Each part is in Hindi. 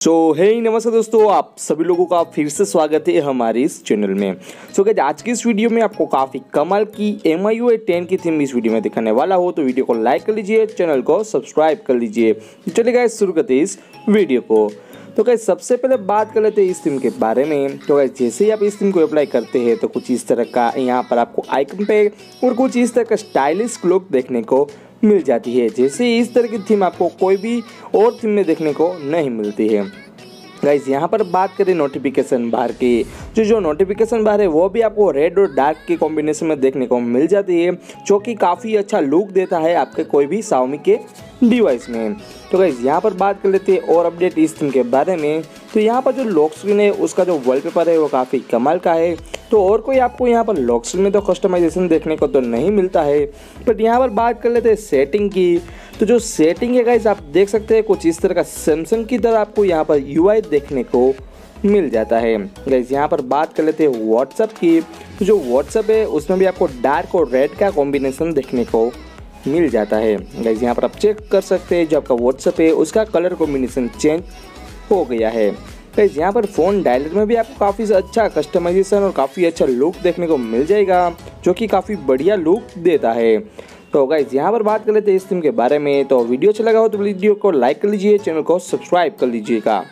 हे नमस्कार दोस्तों, आप सभी लोगों का फिर से स्वागत है हमारे इस चैनल में। गाइस आज की इस वीडियो में आपको काफ़ी कमाल की MIUI 10 की थीम इस वीडियो में दिखाने वाला हो, तो वीडियो को लाइक कर लीजिए, चैनल को सब्सक्राइब कर लीजिए। चलिए गाइस शुरू करते हैं इस वीडियो को। तो गाइस सबसे पहले बात कर लेते हैं इस थीम के बारे में। तो गाइस जैसे ही आप इस थीम को अप्लाई करते हैं तो कुछ इस तरह का यहाँ पर आपको आइकन पे और कुछ इस तरह का स्टाइलिश लुक देखने को मिल जाती है। जैसे इस तरह की थीम आपको कोई भी और थीम में देखने को नहीं मिलती है। गाइस यहाँ पर बात करें नोटिफिकेशन बार की, जो नोटिफिकेशन बार है वो भी आपको रेड और डार्क के कॉम्बिनेशन में देखने को मिल जाती है, जो कि काफ़ी अच्छा लुक देता है आपके कोई भी Xiaomi के डिवाइस में। तो गाइस यहाँ पर बात कर लेते हैं और अपडेट इस थीम के बारे में। तो यहाँ पर जो लॉक स्क्रीन है उसका जो वॉलपेपर है वो काफ़ी कमाल का है। तो और कोई आपको यहाँ पर लॉक स्क्रीन में तो कस्टमाइजेशन देखने को तो नहीं मिलता है, बट यहाँ पर बात कर लेते हैं सेटिंग की। तो जो सेटिंग है गाइस आप देख सकते हैं कुछ इस तरह का सैमसंग की तरह आपको यहाँ पर UI देखने को मिल जाता है। गाइस यहाँ पर बात कर लेते हैं व्हाट्सएप की। तो जो व्हाट्सएप है उसमें भी आपको डार्क और रेड का कॉम्बिनेशन देखने को मिल जाता है। गाइस यहाँ पर आप चेक कर सकते हैं जो आपका व्हाट्सएप है उसका कलर कॉम्बिनेशन चेंज हो गया है। गाइस यहाँ पर फ़ोन डायलर में भी आपको काफ़ी अच्छा कस्टमाइजेशन और काफ़ी अच्छा लुक देखने को मिल जाएगा, जो कि काफ़ी बढ़िया लुक देता है। तो गाइस यहाँ पर बात कर लेते हैं इस थीम के बारे में। तो वीडियो अच्छा लगा हो तो वीडियो को लाइक कर लीजिए, चैनल को सब्सक्राइब कर लीजिएगा।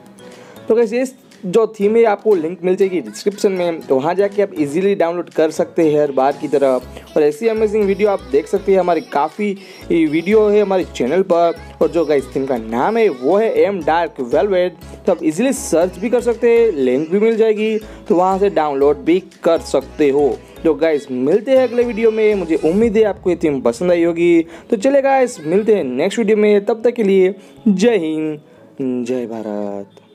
तो गाइस इस जो थीम है आपको लिंक मिल जाएगी डिस्क्रिप्शन में, तो वहाँ जाके आप इजीली डाउनलोड कर सकते हैं हर बार की तरह। और ऐसी अमेजिंग वीडियो आप देख सकते हैं, हमारी काफ़ी वीडियो है हमारे चैनल पर। और जो गाइस थीम का नाम है वो है M Dark Velvet। तो आप इजीली सर्च भी कर सकते हैं, लिंक भी मिल जाएगी, तो वहाँ से डाउनलोड भी कर सकते हो। तो गाइस मिलते हैं अगले वीडियो में। मुझे उम्मीद है आपको ये थीम पसंद आई होगी। तो चले गाइस मिलते हैं नेक्स्ट वीडियो में, तब तक के लिए जय हिंद जय भारत।